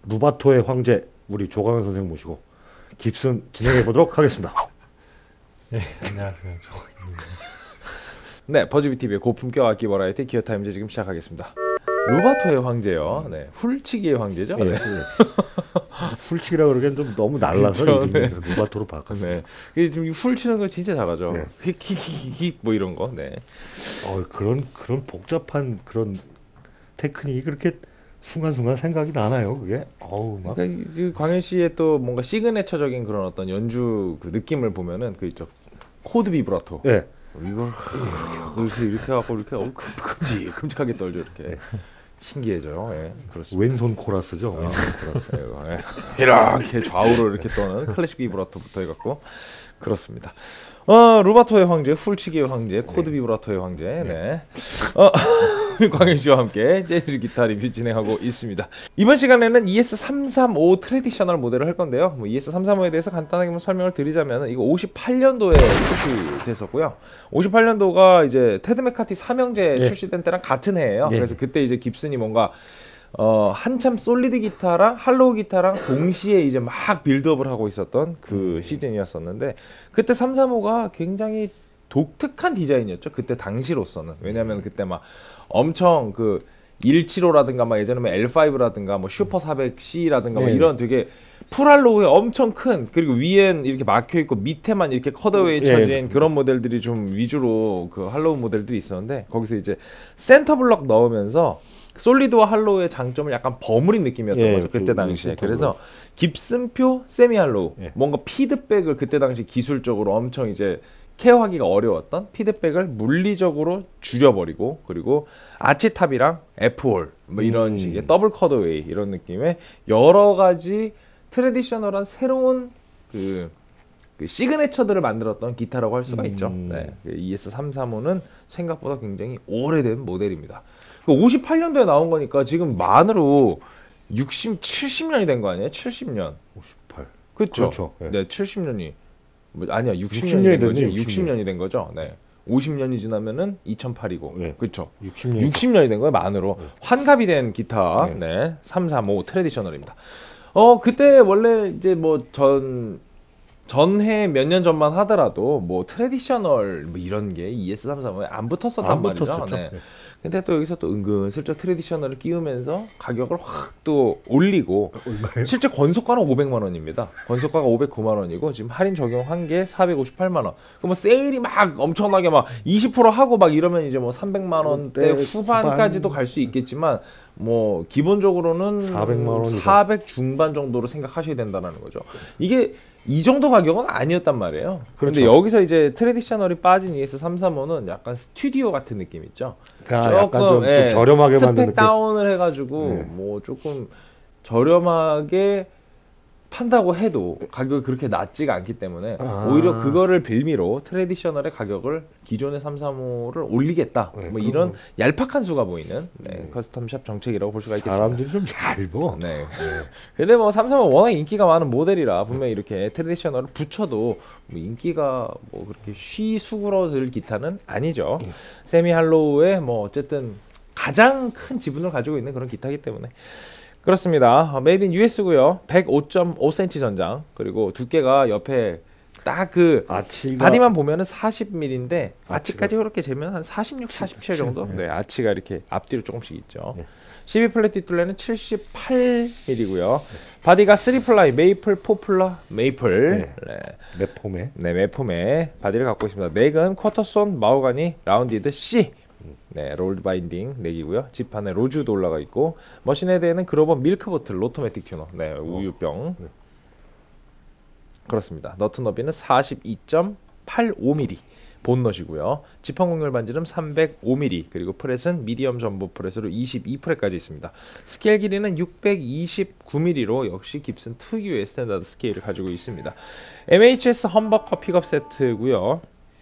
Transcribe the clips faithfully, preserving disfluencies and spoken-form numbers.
루바토의 황제 우리 조광현 선생 모시고 깁슨 진행해 보도록 하겠습니다. 네, 안녕하세요. 조광현입니다. 네, 버즈비티비의 고품격 악기 버라이티 기어타임즈 지금 시작하겠습니다. 루바토의 황제요. 네, 훌치기의 황제죠. 네. 네. 훌치기라 그러기엔 좀 너무 날라서 그렇죠, 이름이 네. 그래서 루바토로 바꿨습니다. 네, 이게 지금 훌 치는 거 진짜 잘하죠. 네. 휙휙휙휙 뭐 이런 거. 네. 어, 그런 그런 복잡한 그런 테크닉이 그렇게 순간순간 생각이 나나요? 그게 어우 막 그러니까 이 광현 씨의 또 뭔가 시그네처적인 그런 어떤 연주 그 느낌을 보면은 그 있죠. 코드 비브라토. 예. 이걸 이렇게 이렇게 하고 이렇게 어, 끔찍 끔찍하게 떨죠 이렇게. 신기해져요. 예, 그렇습니다. 왼손 코러스죠. 왼손 코러스. 예, 이렇게 좌우로 이렇게 떠는 클래식 비브라토부터 해갖고 그렇습니다. 어, 루바토의 황제, 훌치기의 황제, 코드 비브라토의 황제. 네. 어, 광현 씨와 함께 재즈 기타 리뷰 진행하고 있습니다. 이번 시간에는 이에스 삼삼오 트래디셔널 모델을 할 건데요. 뭐 이에스 삼삼오에 대해서 간단하게 뭐 설명을 드리자면 이거 오십팔 년도에 출시됐었고요. 오십팔 년도가 이제 테드 메카티 삼형제 예. 출시된 때랑 같은 해예요. 예. 그래서 그때 이제 깁슨이 뭔가 어 한참 솔리드 기타랑 할로우 기타랑 동시에 이제 막 빌드업을 하고 있었던 그 시즌이었었는데 그때 삼삼오가 굉장히 독특한 디자인이었죠. 그때 당시로서는. 왜냐면 그때 막 엄청 그 일칠오라든가 막 예전에 엘파이브라든가 뭐 슈퍼 사백 씨라든가 뭐 네. 이런 되게 풀할로우에 엄청 큰 그리고 위엔 이렇게 막혀 있고 밑에만 이렇게 컷어웨이 쳐진 예. 그런 모델들이 좀 위주로 그 할로우 모델들이 있었는데 거기서 이제 센터 블럭 넣으면서 솔리드와 할로우의 장점을 약간 버무린 느낌이었던 예, 거죠. 그때 그 당시에. 센터 그래서 깁슨표 세미 할로우 예. 뭔가 피드백을 그때 당시 기술적으로 엄청 이제 케어하기가 어려웠던 피드백을 물리적으로 줄여버리고 그리고 아치탑이랑 F홀 뭐 이런 음. 식의 더블 컷어웨이 이런 느낌의 여러 가지 트레디셔널한 새로운 그, 그 시그네처들을 만들었던 기타라고 할 수가 음. 있죠. 네. 이에스 삼삼오는 생각보다 굉장히 오래된 모델입니다. 그 오십팔 년도에 나온 거니까 지금 만으로 육십, 칠십 년이 된 거 아니에요? 칠십 년. 오십팔. 그렇죠. 그렇죠. 예. 네, 칠십 년이 뭐 아니야, 육십 육십 년이 년이 된 거지. 됐네, 육십 년. 육십 년이 된 거죠. 네. 오십 년이 지나면은 이천팔이고. 예. 그렇죠. 육십 년. 육십 년이 된 거예요, 만으로. 네. 환갑이 된 기타. 네. 네. 삼삼오 트래디셔널입니다. 어, 그때 원래 이제 뭐 전 전해 몇 년 전만 하더라도 뭐 트래디셔널 뭐 이런 게 이에스 삼삼오에 안 붙었었단 안 말이죠. 붙었었죠. 네. 예. 근데 또 여기서 또 은근슬쩍 트래디셔널을 끼우면서 가격을 확 또 올리고 얼마예요? 실제 권속가는 오백만 원입니다. 권속가가 오백구만 원이고 지금 할인 적용한 게 사백오십팔만 원. 그럼 뭐 세일이 막 엄청나게 막 이십 퍼센트 하고 막 이러면 이제 뭐 삼백만 원대 네, 후반까지도 후반. 갈 수 있겠지만 뭐 기본적으로는 사백만 원 이상. 사백 중반 정도로 생각하셔야 된다는 거죠. 이게 이 정도 가격은 아니었단 말이에요. 그런데 그렇죠. 여기서 이제 트래디셔널이 빠진 이에스 삼삼오는 약간 스튜디오 같은 느낌 있죠. 그러니까 약간 좀, 좀 예, 저렴하게 만든 스펙 느낌. 다운을 해가지고 네. 뭐 조금 저렴하게 판다고 해도 가격이 그렇게 낮지가 않기 때문에 아. 오히려 그거를 빌미로 트래디셔널의 가격을 기존의 삼삼오를 올리겠다. 네, 뭐 그거- 이런 얄팍한 수가 보이는 네, 네. 커스텀샵 정책이라고 볼 수가 있겠습니다. 사람들이 좀 얇어. 네. 근데 뭐 삼삼오 워낙 인기가 많은 모델이라 분명히 이렇게 트래디셔널을 붙여도 뭐 인기가 뭐 그렇게 쉬 수그러들 기타는 아니죠. 예. 세미 할로우에 뭐 어쨌든 가장 큰 지분을 가지고 있는 그런 기타이기 때문에 그렇습니다. 메이드 인 유에스고요. 백오 점 오 센티미터 전장 그리고 두께가 옆에 딱 그 아치가 바디만 보면은 사십 밀리미터인데 아치가- 아치까지 그렇게 재면 한 사십육, 사십칠 정도? 네. 네, 아치가 이렇게 앞뒤로 조금씩 있죠. 네. 십이 플랫 뒷둘레는 칠십팔 밀리미터고요. 바디가 삼 플라이 메이플, 포플러, 메이플. 네. 네. 매폼에 네, 매폼의 바디를 갖고 있습니다. 넥은 쿼터손 마호가니 라운디드 C. 네, 롤드 바인딩 넥이고요. 지판에 로즈도 올라가 있고 머신 헤드에는 그로버 밀크 보틀 로토매틱 튜너. 네, 우유병. 네. 그렇습니다. 너트 너비는 사십이 점 팔오 밀리미터 본넛이고요. 지판 공률 반지름 삼백오 밀리미터 그리고 프렛은 미디엄 전보 프렛으로 이십이 프렛까지 있습니다. 스케일 길이는 육백이십구 밀리미터로 역시 깁슨 특유의 스탠다드 스케일을 가지고 있습니다. 엠에이치에스 험버커 픽업 세트고요.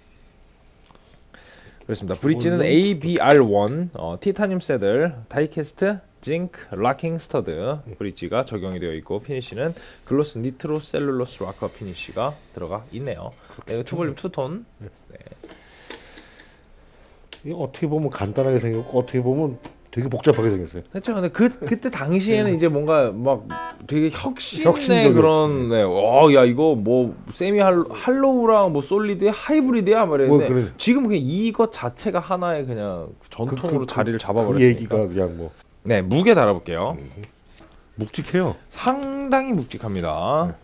그렇습니다. 브릿지는 에이 비 알 원 어, 티타늄 세들, 다이캐스트, 징크, 락킹 스터드 브릿지가 적용이 되어 있고 피니쉬는 글로스 니트로 셀룰로스 락커 피니쉬가 들어가 있네요. 네, 투볼륨 투톤. 네. 이게 어떻게 보면 간단하게 생겼고 어떻게 보면 되게 복잡하게 생겼어요. 그렇죠. 근데 그 그때 당시에는 이제 뭔가 막 되게 혁신의 혁신적이었죠. 그런 네. 와, 야 이거 뭐 세미 할로, 할로우랑 뭐 솔리드야 하이브리드야 말했는데 뭐 그래. 지금 그냥 이것 자체가 하나의 그냥 전통으로 그, 그, 자리를 그 잡아버렸으니까. 얘기가 그냥 뭐 네, 무게 달아볼게요. 묵직해요. 상당히 묵직합니다.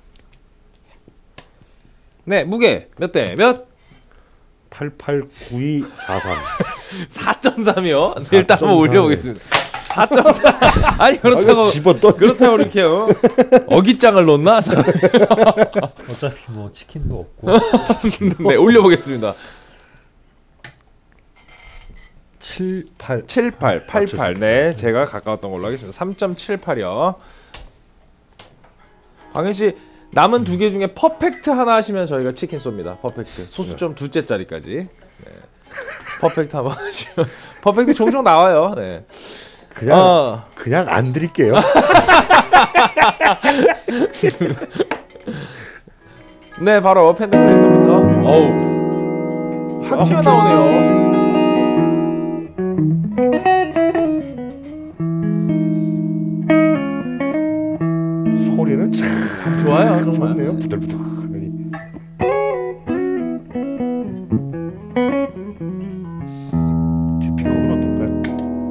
네, 무게 몇 대 몇? 팔팔구이사삼. 사 점 삼이요. 일단 한번 올려보겠습니다. 사 점 삼. 아니 그렇다고 집어 떠. 그렇다고 이렇게 어? 어깃장을 놓나? 어차피 뭐 치킨도 없고. 네, 올려보겠습니다. 칠, 팔. 칠팔, 팔팔. 네, 제가 가까웠던 걸로 하겠습니다. 삼 점 칠팔이요. 광현 씨 남은 두 개 중에 퍼펙트 하나 하시면 저희가 치킨 쏩니다. 퍼펙트. 소수점 두째 짜리까지. 네. 퍼펙트 한번 하시면 퍼펙트 종종 나와요. 네. 그냥 어. 그냥 안 드릴게요. 네, 바로 팬더크리에이터부터. 어우. 한 큐가 나오네요. 소리는 참 좋아요, 정말. 좋네요. 부들부들하니. 지피컵은 어떨까요?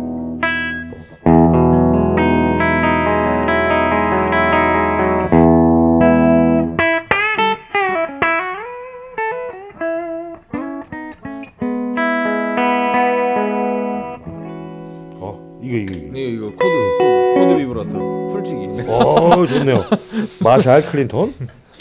어, 이거 이거 이거. 네, 이거 코드, 코드, 코드 비브라토. 풀치기. 네. 어, 좋네요. 마샬 클린턴.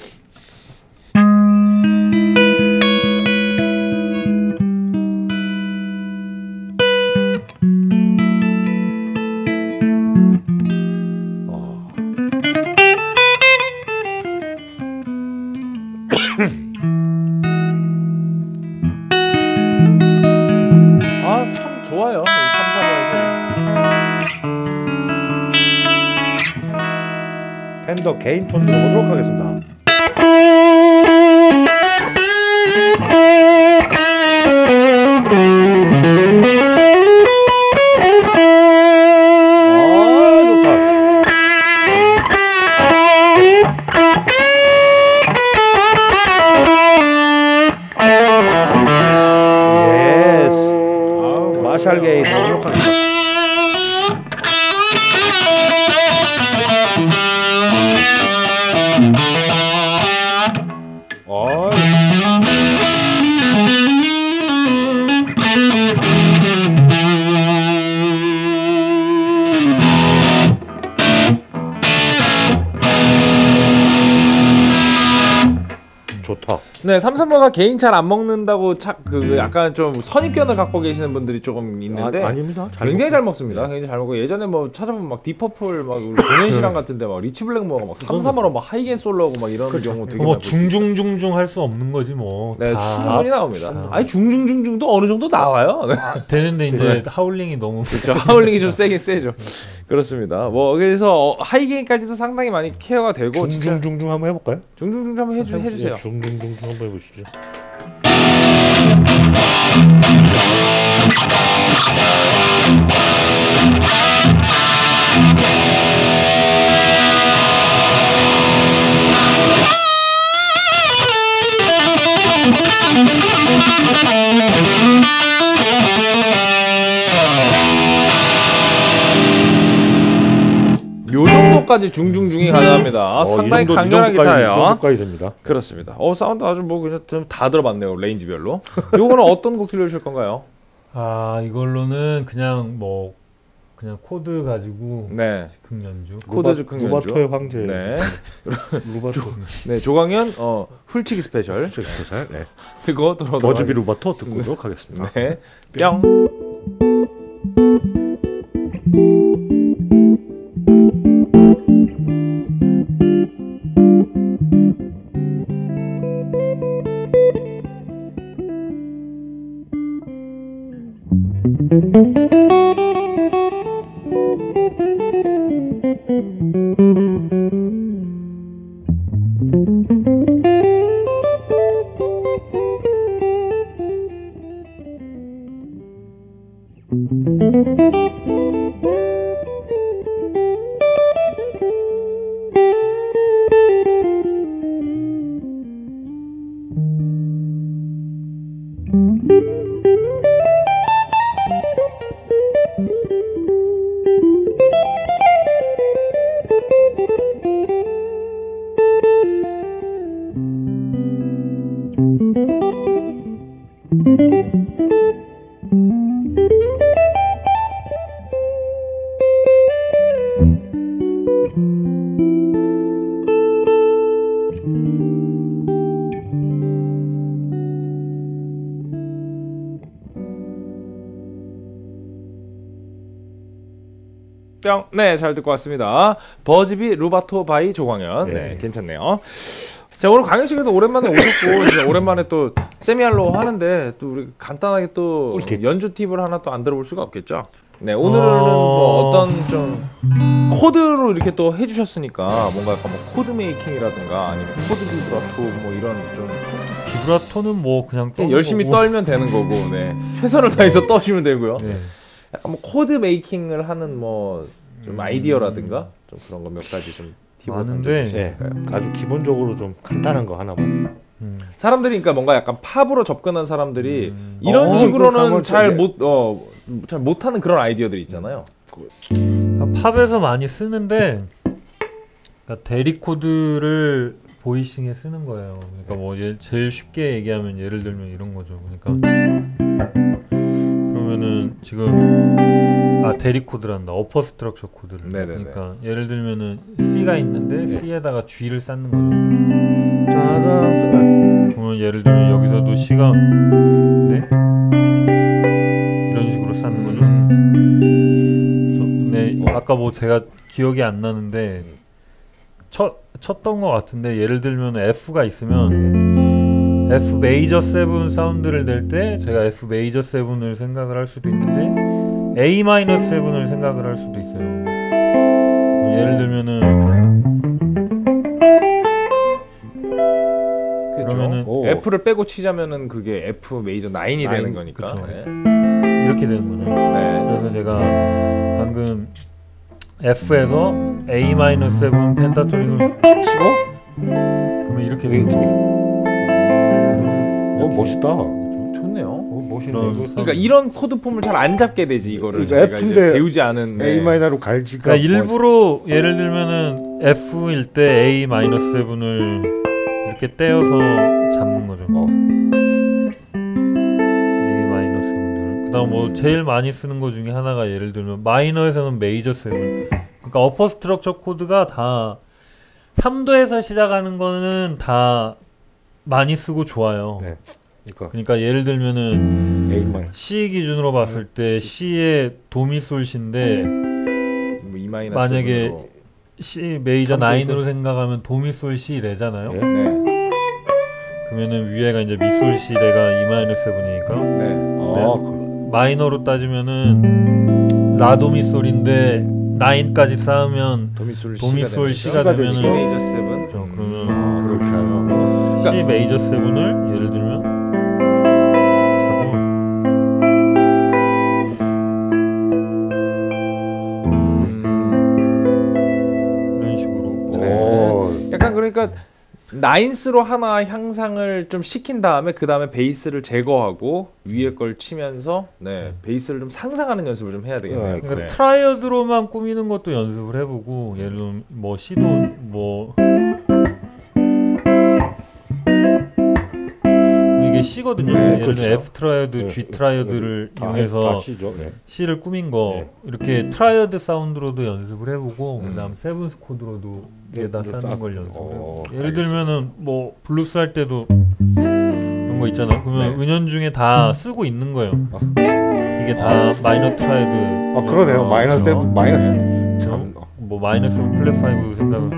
아, 참 좋아요. 삼, 사번에서. 팬더 개인 톤 들어보도록 하겠습니다. 아, 좋다. 예스. 아우, 마샬 게인 들어보도록 하겠습니다. 어이. 좋다. 네, 삼삼버가 개인 잘 안 먹는다고 차, 그 약간 좀 선입견을 갖고 계시는 분들이 조금 있는데 아, 아닙니다. 잘 굉장히 먹- 잘 먹습니다. 굉장히 잘 먹고 예전에 뭐 찾아보면 막 디퍼플 막 우리 공연 시간 같은데 막 리치 블랙모어가 막 삼삼으로 막 하이겐 솔로하고 막 이런 경우 되게 뭐 많고. 중중중중 할 수 없는 거지 뭐. 네, 다 충분히 나옵니다. 아니 중중중중도 어느 정도 나와요. 네. 되는데 이제 네. 하울링이 너무 그렇죠. 하울링이 좀 세긴 세죠. 그렇습니다. 뭐 그래서 어, 하이게인까지도 상당히 많이 케어가 되고 진짜 중중중중 한번 해볼까요? 중중중중 한번 해주, 해주세요. 예, 중중중중 한번 해보시죠. 요 정도까지 중중중이 가능합니다. 어, 상당히 이 정도, 강렬한 이 정도까지, 이 기타예요. 정도까지 됩니다. 그렇습니다. 어 사운드 아주 뭐 그냥 좀 다 들어봤네요. 레인지별로. 요거는 어떤 곡 들려주실 건가요? 아 이걸로는 그냥 뭐 그냥 코드 가지고 네. 즉흥 연주. 코드 즉흥 연주. 루바토의 황제. 네. 루바토. 네, 조광현 어 훌치기 스페셜 스페셜. 네. 듣고 돌아오도록 버즈비 루바토 듣고 오도록 하겠습니다. 하겠습니다. 네. 뿅. 뿅. 네, 잘 듣고 왔습니다. 버즈비 루바토 바이 조광현. 네, 네. 괜찮네요. 자, 오늘 강현 씨도 오랜만에 오셨고 진짜 오랜만에 또 세미알로 하는데 또 우리 간단하게 또 꿀팁. 연주 팁을 하나 또 안 들어볼 수가 없겠죠. 네, 오늘은 어... 뭐 어떤 좀 코드로 이렇게 또 해주셨으니까 뭔가 약간 뭐 코드 메이킹이라든가 아니면 코드 비브라토 뭐 이런 좀 비브라토는 뭐 그냥 떠는 열심히 거고. 떨면 되는 거고, 네, 최선을 다해서 떠시면 되고요. 네. 약간 뭐 코드 메이킹을 하는 뭐 좀 음. 아이디어라든가 좀 그런 거 몇 가지 좀 팁을 많은데, 네, 던져주실까요? 아주 기본적으로 좀 간단한 거 하나만. 음. 사람들이 그러니까 뭔가 약간 팝으로 접근한 사람들이 음. 이런 어, 식으로는 그렇다면 잘 저게- 못 어 잘 못하는 그런 아이디어들이 있잖아요. 그러니까 팝에서 많이 쓰는데 그러니까 대리 코드를 보이싱에 쓰는 거예요. 그러니까 뭐 예, 제일 쉽게 얘기하면 예를 들면 이런 거죠. 그러니까 그러면은 지금 아 대리 코드란다. 어퍼 스트럭처 코드를. 네네네. 그러니까 예를 들면은 C가 있는데 C에다가 G를 쌓는 거죠. 짜잔. 그러면 예를 들면 여기서도 C가 네? 이런 식으로 쌓는 거죠. 음. 네, 아까 뭐 제가 기억이 안 나는데 첫 쳤던 것 같은데 예를 들면 F가 있으면 F 메이저 세븐 사운드를 낼 때 제가 F 메이저 세븐을 생각을 할 수도 있는데 A 마이너 세븐을 생각을 할 수도 있어요. 예를 들면은 그러면은 그렇죠. F를 빼고 치자면은 그게 F 메이저 나인이 되는 나인, 거니까. 그쵸. 네. 이렇게 되는 거죠. 네. 그래서 제가 방금 F에서 A 마이너 세븐 펜타토닉을 치고 그러면 이렇게 되겠죠. 어 멋있다. 좋네요. 어 멋있네. 그런 이거. 그러니까 이런 코드 폼을 잘 안 잡게 되지 이거를 이거 저희가 F인데 이제 배우지 않은 네. A 마이너로 갈지가. 그러니까 일부러 예를 들면은 F일 때 A 마이너 세븐을 이렇게 떼어서 잡는 거죠. 어. A 마이너 세븐을. 그다음 뭐 제일 많이 쓰는 거 중에 하나가 예를 들면 마이너에서는 메이저 세븐. 그러니까 어퍼 스트럭처 코드가 다 삼 도에서 시작하는 거는 다 많이 쓰고 좋아요. 네. 그러니까 그러니까 예를 들면은 A 마이너. C 기준으로 봤을 때 C의 도미솔시인데 뭐 E 마이너스 만약에 세븐으로. C 메이저 삼 도 나인으로 생각하면 도미솔 C 레잖아요. 네. 네. 그러면은 위에가 이제 미솔 C 레가 E 마이너 세븐이니까 네. 아, 그- 마이너로 따지면은 라도미솔인데 나인까지 쌓으면 도미솔 도미솔 C가 C가 되면 되면은- C 메이저 세븐. 그렇죠. 음. 그러면 아, 그렇게 하면. C 메이저 세븐을 예를 들면 잡고 음. 이런 식으로 네. 오. 약간 그러니까 나인스로 하나 향상을 좀 시킨 다음에 그 다음에 베이스를 제거하고 위에 걸 치면서 네 베이스를 좀 상상하는 연습을 좀 해야 되겠네요. 네, 그러니까 네. 트라이어드로만 꾸미는 것도 연습을 해보고 예를 들면 뭐 C도 뭐 이게 C거든요. 네, 예를 들면 그렇죠. F 트라이어드, 네, G 트라이어드를 다 이용해서 다 C죠. 네. C를 꾸민 거 네. 이렇게 트라이어드 사운드로도 연습을 해보고 음. 그다음 세븐스 코드로도 네, 위에다 네, 쌓는 쌓- 걸 연습을 어, 해보고 예를 알겠습니다. 들면은 뭐 블루스 할 때도 이런 거 있잖아요. 그러면 네. 은연중에 다 쓰고 있는 거예요. 아. 이게 다 마이너 트라이드. 아 그러네요. 어, 마이너스 그렇죠. 세븐 마이너스. 네. 참. 뭐 마이너스 플랫 파이브도 생각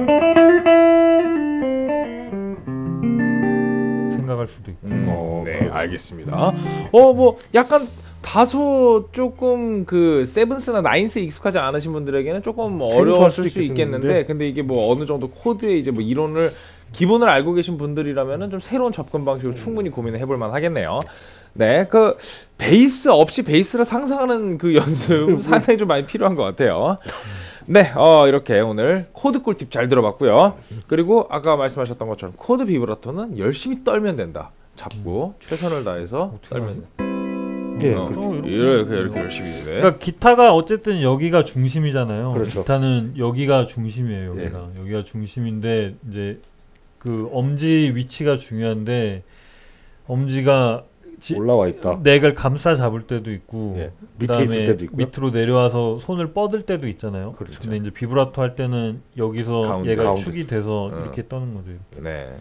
생각할 수도 있고. 음, 어, 네, 그렇군요. 알겠습니다. 어, 뭐 약간 다소 조금 그 세븐스나 나인스에 익숙하지 않으신 분들에게는 조금 뭐 생소할 어려웠을 수도 수 있겠는데, 있겠는데. 근데 이게 뭐 어느 정도 코드의 이제 뭐 이론을 기본을 알고 계신 분들이라면은 좀 새로운 접근 방식으로 충분히 고민을 해볼 만하겠네요. 네, 그 베이스 없이 베이스를 상상하는 그 연습 상당히 좀 많이 필요한 것 같아요. 네, 어, 이렇게 오늘 코드 꿀팁 잘 들어봤고요. 그리고 아까 말씀하셨던 것처럼 코드 비브라토는 열심히 떨면 된다. 잡고 최선을 다해서 어떻게 떨면 예, 어, 그- 이렇게 이렇게 이렇게 열심히 네. 그러니까 기타가 어쨌든 여기가 중심이잖아요. 그렇죠. 기타는 여기가 중심이에요. 여기가 여기가 중심인데 이제 그 엄지 위치가 중요한데 엄지가 지, 올라와 있다. 넥을 감싸 잡을 때도 있고 예, 밑에 있을 그다음에 때도 있고요. 밑으로 내려와서 손을 뻗을 때도 있잖아요. 그렇죠. 근데 이제 비브라토 할 때는 여기서 가운데, 얘가 가운데. 축이 돼서 어. 이렇게 떠는 거죠. 네.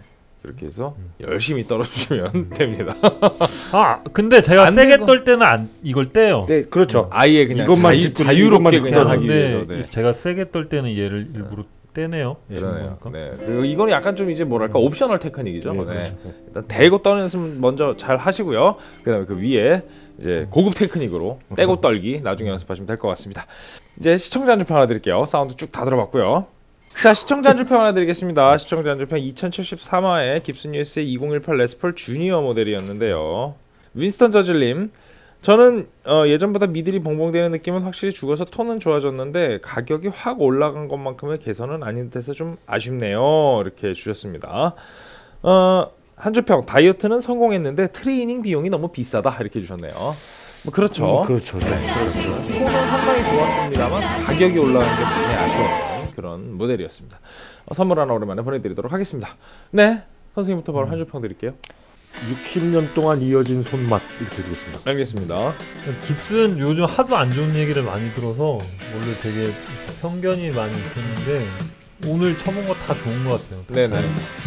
그렇게 해서 열심히 떨어주시면 됩니다. 아 근데 제가 안 세게 되고- 떨 때는 안 이걸 떼요. 네, 그렇죠. 아예 그냥 이것만 자유, 짚고 자유롭게 이것만 그냥 짚고 하기 위해서. 근데 네. 제가 세게 떨 때는 얘를 일부러 떼네요. 그러네요. 보니까. 네. 그리고 이거는 약간 좀 이제 뭐랄까 옵셔널 테크닉이죠. 네, 네. 그렇죠. 일단 대고 떠는 연습 먼저 잘 하시고요. 그다음에 그 위에 이제 고급 테크닉으로 떼고 떨기 나중에 연습하시면 될 것 같습니다. 이제 시청자 한 줄평 하나 드릴게요. 사운드 쭉 다 들어봤고요. 자, 시청자 한 줄평 하나 드리겠습니다. 시청자 한 줄평 이천칠십삼 화의 깁슨 유에스에이 이천십팔 레스폴 주니어 모델이었는데요. 윈스턴 저즐님, 저는 어, 예전보다 미들이 봉봉되는 느낌은 확실히 죽어서 톤은 좋아졌는데 가격이 확 올라간 것만큼의 개선은 아닌 듯해서 좀 아쉽네요. 이렇게 주셨습니다. 어, 한 줄평, 다이어트는 성공했는데 트레이닝 비용이 너무 비싸다 이렇게 주셨네요. 뭐 그렇죠. 음, 그렇죠. 네. 톤은 상당히 좋았습니다만 가격이 올라간 게 많이 아쉬웠던 그런 모델이었습니다. 어, 선물 하나 오랜만에 보내드리도록 하겠습니다. 네, 선생님부터 바로 한 줄평 드릴게요. 육십 년 동안 이어진 손맛 이렇게 드리겠습니다. 알겠습니다. 깁슨 요즘 하도 안 좋은 얘기를 많이 들어서 원래 되게 편견이 많이 있었는데 오늘 쳐본 거 다 좋은 것 같아요. 네네.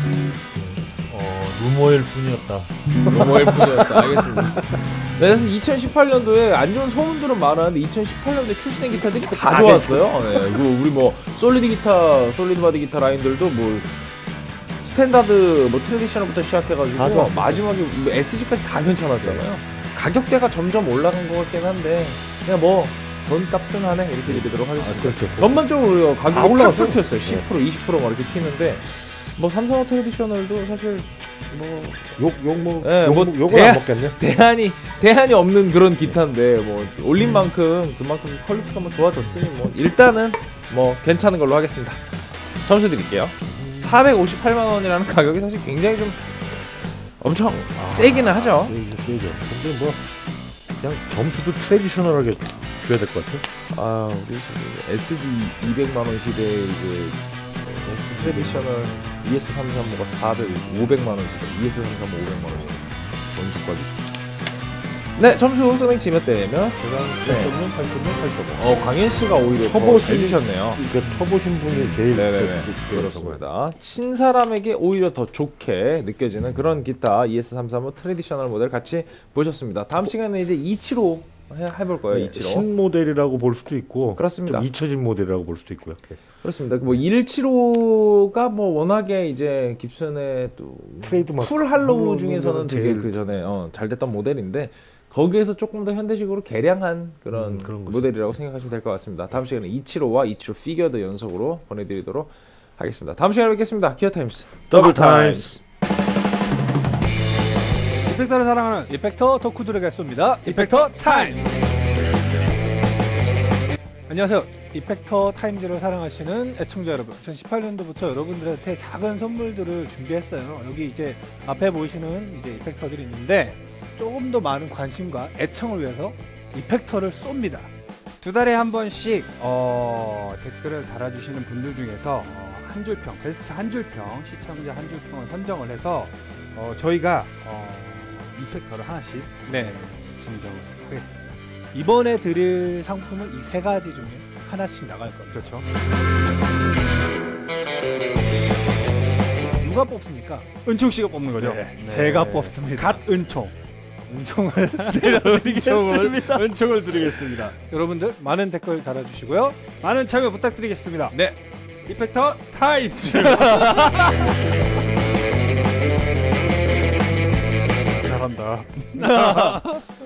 어, 루머일 뿐이었다. 너무 일뿐이었다. 알겠습니다. 네, 그래서 이천십팔 년도에 안 좋은 소문들은 많았는데 이천십팔 년도에 출시된 기타들이 다 다 좋았어요. 네, 그리고 우리 뭐 솔리드 기타, 솔리드 바디 기타 라인들도 뭐 스탠다드, 뭐 트레디셔널부터 시작해가지고 다 좋았어요. 마지막에 뭐 에스지까지 다 괜찮았잖아요. 가격대가 점점 올라간 것 같긴 한데 그냥 뭐 돈값은 하네 이렇게 드리도록 아, 하겠습니다. 그렇죠. 전반적으로 우리가 다 가격이 올라갔어요. 팍팍 튀었어요. 십 퍼센트, 이십 퍼센트 막 이렇게 튀는데 뭐 삼성화 트레디셔널도 사실 뭐 욕욕뭐 예, 욕, 뭐 욕을 대야- 안 먹겠네. 대안이 대안이 없는 그런 기타인데 뭐 올린 만큼 그만큼 퀄리티가 뭐 좋아졌으니 뭐 일단은 뭐 괜찮은 걸로 하겠습니다. 점수 드릴게요. 사백오십팔만 원이라는 가격이 사실 굉장히 좀 엄청 세기는 하죠. 세죠, 세죠. 근데 뭐 그냥 점수도 트레디셔널하게 줘야 될 것 같아요. 아 우리 지금 에스지 이백만 원 시대에 이제 어, 트레디셔널 이에스 삼삼오가 사백, 오백만 원 시대, 이에스 삼삼오 오백만 원 시대 원석까지. 네, 점수 선생님 몇 대면? 제가 네. 팔 점 영, 팔 점 영, 팔 점 오. 어 강현 씨가 오히려 더 쳐보신- 잘 주셨네요. 그러니까 쳐보신 분이 제일 네네네, 그- 그- 그렇습니다. 친사람에게 오히려 더 좋게 느껴지는 그런 기타 이에스 삼삼오 트레디셔널 모델 같이 보셨습니다. 다음 시간에 이제 이백칠십오 해, 해볼 거예요. 네, 이백칠십오. 신모델이라고 볼 수도 있고 그렇습니다. 좀 잊혀진 모델이라고 볼 수도 있고요. 그렇습니다. 뭐 일백칠십오가 뭐 워낙에 이제 깁슨의 또 트레이드마크. 풀 할로우 중에서는 되게 제일- 그 전에 어, 잘 됐던 모델인데 거기에서 조금 더 현대식으로 개량한 그런, 음, 그런 거죠. 모델이라고 생각하시면 될 것 같습니다. 다음 시간에 이백칠십오와 이백칠십오 피겨드 연속으로 보내드리도록 하겠습니다. 다음 시간에 뵙겠습니다. 기어 타임스 더블 타임스. 이펙터를 사랑하는 이펙터 덕후들에게 쏩니다. 이펙터 타임. 안녕하세요. 이펙터 타임즈를 사랑하시는 애청자 여러분. 이천십팔 년도부터 여러분들한테 작은 선물들을 준비했어요. 여기 이제 앞에 보이시는 이제 이펙터들이 있는데 조금 더 많은 관심과 애청을 위해서 이펙터를 쏩니다. 두 달에 한 번씩 어, 댓글을 달아주시는 분들 중에서 어, 한 줄평, 베스트 한 줄평, 시청자 한 줄평을 선정을 해서 어, 저희가 어, 이펙터를 하나씩 네 증정을 하겠습니다. 이번에 드릴 상품은 이 세 가지 중에 하나씩 나갈 겁니다. 그렇죠. 누가 뽑습니까? 은총 씨가 뽑는 거죠? 네. 제가 네. 뽑습니다. 갓 은총. 은총을 드리겠습니다. 은총을 드리겠습니다. 여러분들 많은 댓글 달아주시고요. 많은 참여 부탁드리겠습니다. 네. 이펙터 타임즈. 잘한다.